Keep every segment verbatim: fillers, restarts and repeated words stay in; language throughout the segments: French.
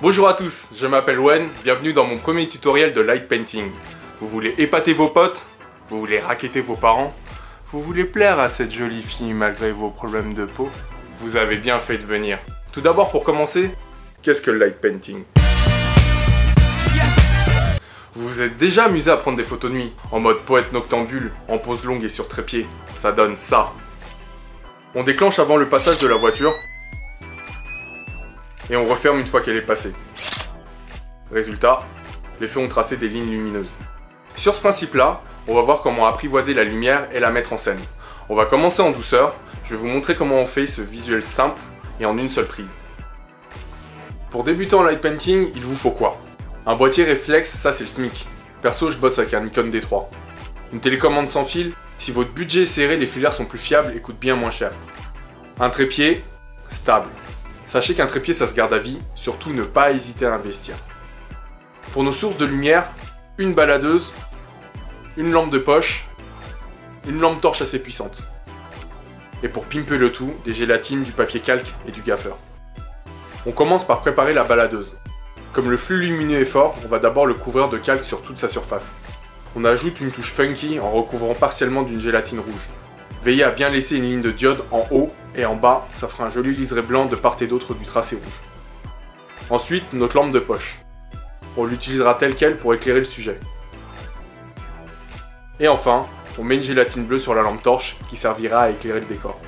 Bonjour à tous, je m'appelle Wen, bienvenue dans mon premier tutoriel de light painting. Vous voulez épater vos potes? Vous voulez racketter vos parents? Vous voulez plaire à cette jolie fille malgré vos problèmes de peau? Vous avez bien fait de venir. Tout d'abord, pour commencer, qu'est-ce que le light painting? Yes! Vous vous êtes déjà amusé à prendre des photos de nuit, en mode poète noctambule, en pose longue et sur trépied? Ça donne ça. On déclenche avant le passage de la voiture, et on referme une fois qu'elle est passée. Résultat, les feux ont tracé des lignes lumineuses. Sur ce principe-là, on va voir comment apprivoiser la lumière et la mettre en scène. On va commencer en douceur, je vais vous montrer comment on fait ce visuel simple et en une seule prise. Pour débuter en light painting, il vous faut quoi? Un boîtier réflexe, ça c'est le SMIC. Perso, je bosse avec un Nikon D trois. Une télécommande sans fil, si votre budget est serré, les filaires sont plus fiables et coûtent bien moins cher. Un trépied, stable. Sachez qu'un trépied ça se garde à vie, surtout ne pas hésiter à investir. Pour nos sources de lumière, une baladeuse, une lampe de poche, une lampe torche assez puissante. Et pour pimper le tout, des gélatines, du papier calque et du gaffeur. On commence par préparer la baladeuse. Comme le flux lumineux est fort, on va d'abord le couvrir de calque sur toute sa surface. On ajoute une touche funky en recouvrant partiellement d'une gélatine rouge. Veillez à bien laisser une ligne de diode en haut et en bas, ça fera un joli liseré blanc de part et d'autre du tracé rouge. Ensuite, notre lampe de poche. On l'utilisera telle quelle pour éclairer le sujet. Et enfin, on met une gélatine bleue sur la lampe torche qui servira à éclairer le décor.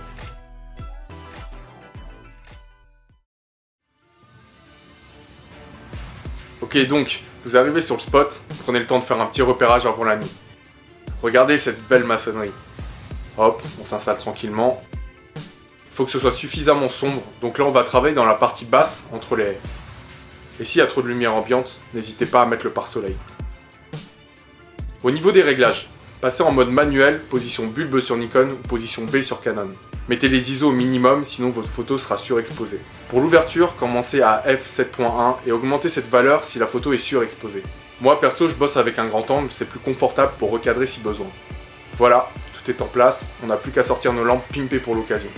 Ok, donc, vous arrivez sur le spot, prenez le temps de faire un petit repérage avant la nuit. Regardez cette belle maçonnerie. Hop, on s'installe tranquillement. Il faut que ce soit suffisamment sombre, donc là on va travailler dans la partie basse entre les haies. Et s'il y a trop de lumière ambiante, n'hésitez pas à mettre le pare-soleil. Au niveau des réglages, passez en mode manuel, position bulbe sur Nikon ou position B sur Canon. Mettez les I S O au minimum, sinon votre photo sera surexposée. Pour l'ouverture, commencez à f sept point un et augmentez cette valeur si la photo est surexposée. Moi perso, je bosse avec un grand angle, c'est plus confortable pour recadrer si besoin. Voilà, tout est en place, on n'a plus qu'à sortir nos lampes pimpées pour l'occasion.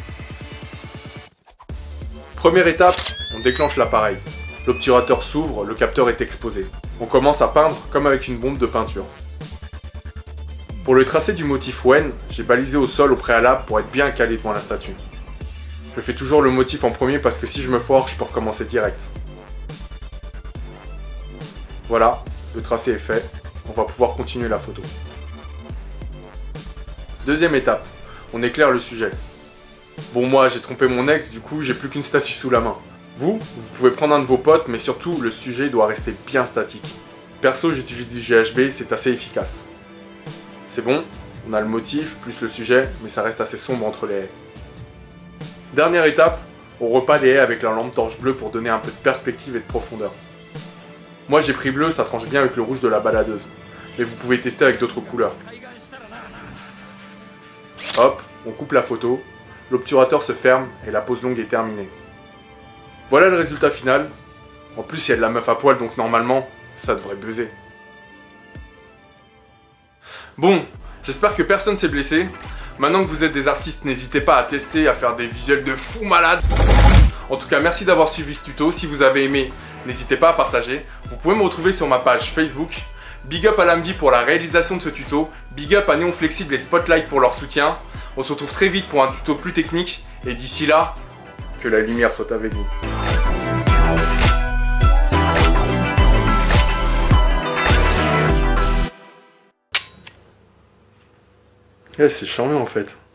Première étape, on déclenche l'appareil. L'obturateur s'ouvre, le capteur est exposé. On commence à peindre comme avec une bombe de peinture. Pour le tracé du motif Wen, j'ai balisé au sol au préalable pour être bien calé devant la statue. Je fais toujours le motif en premier parce que si je me foire, je peux recommencer direct. Voilà, le tracé est fait, on va pouvoir continuer la photo. Deuxième étape, on éclaire le sujet. Bon, moi j'ai trompé mon ex, du coup j'ai plus qu'une statue sous la main. Vous, vous pouvez prendre un de vos potes, mais surtout le sujet doit rester bien statique. Perso, j'utilise du G H B, c'est assez efficace. C'est bon, on a le motif plus le sujet, mais ça reste assez sombre entre les haies. Dernière étape, on repeint les haies avec la lampe torche bleue pour donner un peu de perspective et de profondeur. Moi j'ai pris bleu, ça tranche bien avec le rouge de la baladeuse, mais vous pouvez tester avec d'autres couleurs. Hop, on coupe la photo, l'obturateur se ferme et la pose longue est terminée. Voilà le résultat final. En plus, il y a de la meuf à poil, donc normalement, ça devrait buzzer. Bon, j'espère que personne s'est blessé. Maintenant que vous êtes des artistes, n'hésitez pas à tester, à faire des visuels de fou malade. En tout cas, merci d'avoir suivi ce tuto. Si vous avez aimé, n'hésitez pas à partager. Vous pouvez me retrouver sur ma page Facebook. Big up à l'Amdi pour la réalisation de ce tuto. Big up à Néon Flexible et Spotlight pour leur soutien. On se retrouve très vite pour un tuto plus technique. Et d'ici là, que la lumière soit avec vous. Ouais, c'est charmant en fait.